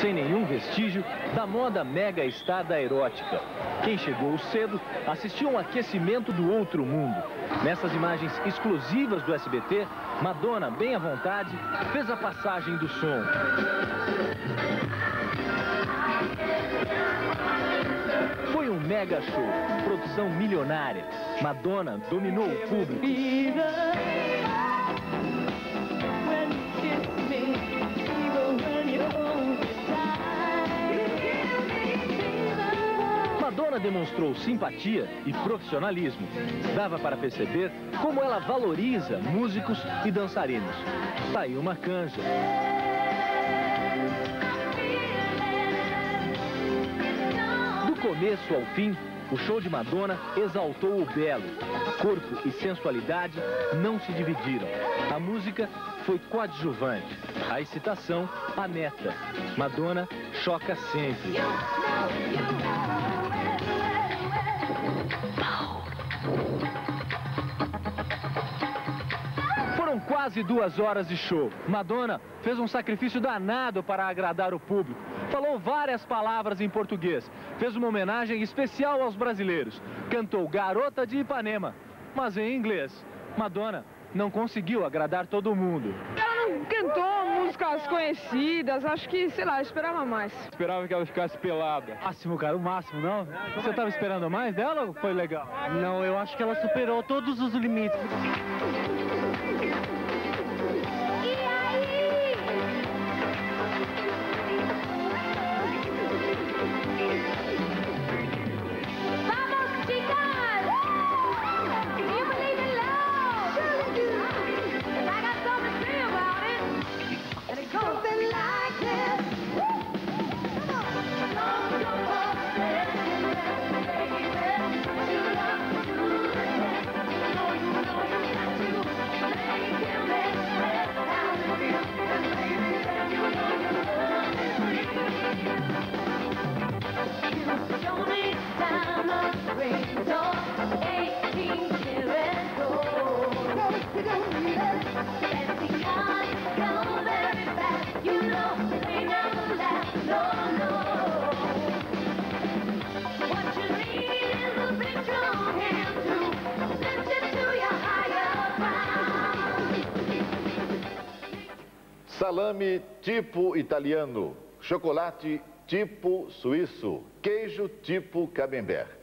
sem nenhum vestígio da moda mega star da erótica. Quem chegou cedo assistiu um aquecimento do outro mundo. Nessas imagens exclusivas do SBT, Madonna, bem à vontade, fez a passagem do som. Foi um mega show, produção milionária. Madonna dominou o público. Madonna demonstrou simpatia e profissionalismo. Dava para perceber como ela valoriza músicos e dançarinos. Tá aí uma canja. Do começo ao fim, o show de Madonna exaltou o belo. Corpo e sensualidade não se dividiram. A música foi coadjuvante. A excitação, a meta. Madonna choca sempre. Foram quase 2 horas de show. Madonna fez um sacrifício danado para agradar o público. Falou várias palavras em português. Fez uma homenagem especial aos brasileiros. Cantou Garota de Ipanema, mas em inglês. Madonna não conseguiu agradar todo mundo. Ela não cantou músicas conhecidas, acho que, sei lá, eu esperava mais. Esperava que ela ficasse pelada. Máximo, cara, o máximo, não? Você estava esperando mais dela ou foi legal? Não, eu acho que ela superou todos os limites. Salame tipo italiano, chocolate tipo suíço, queijo tipo camembert.